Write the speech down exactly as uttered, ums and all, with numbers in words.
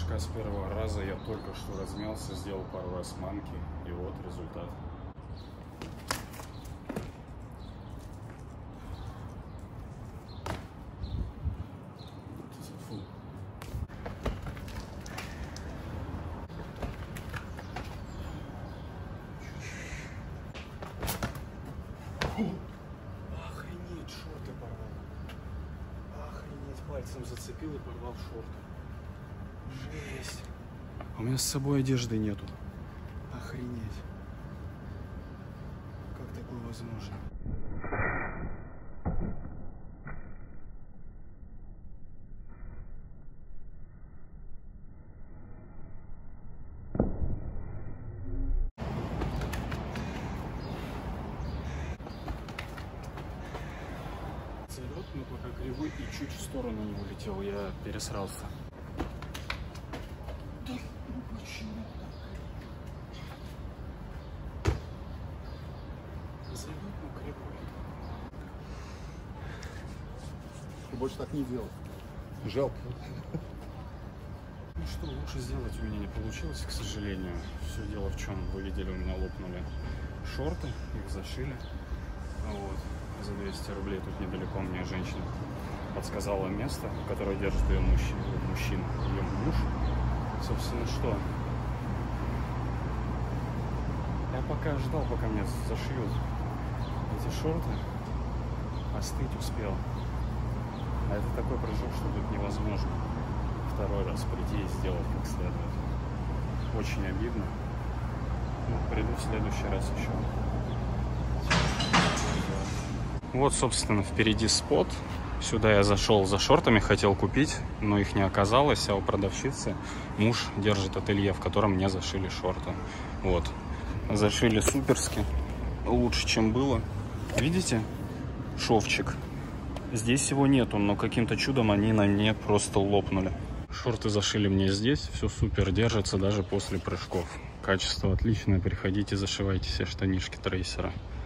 прыжка с первого раза. Я только что размялся, сделал пару раз манки, и вот результат. Фу. Охренеть, шорты порвал. Охренеть, пальцем зацепил и порвал шорты. Жесть. У меня с собой одежды нету. Охренеть. Как такое возможно? Залет, но пока кривой и чуть в сторону не улетел, я пересрался. Да, ну почему так? Залет, но кривой. Больше так не делай. Жалко. Ну что, лучше сделать у меня не получилось, к сожалению. Все дело в чем, вы видели, у меня лопнули шорты, их зашили. Вот. За двести рублей тут недалеко мне женщина подсказала место, которое держит ее мужчина, мужчина, ее муж. Собственно, что? Я пока ждал, пока мне зашьют эти шорты, остыть успел. А это такой прыжок, что тут невозможно второй раз прийти и сделать как следует. Очень обидно. Ну, приду в следующий раз еще. Вот, собственно, впереди спот. Сюда я зашел за шортами, хотел купить, но их не оказалось, а у продавщицы муж держит ателье, в котором мне зашили шорты. Вот. Зашили суперски. Лучше, чем было. Видите? Шовчик. Здесь его нету, но каким-то чудом они на мне просто лопнули. Шорты зашили мне здесь. Все супер держится даже после прыжков. Качество отличное. Приходите, зашивайте все штанишки трейсера.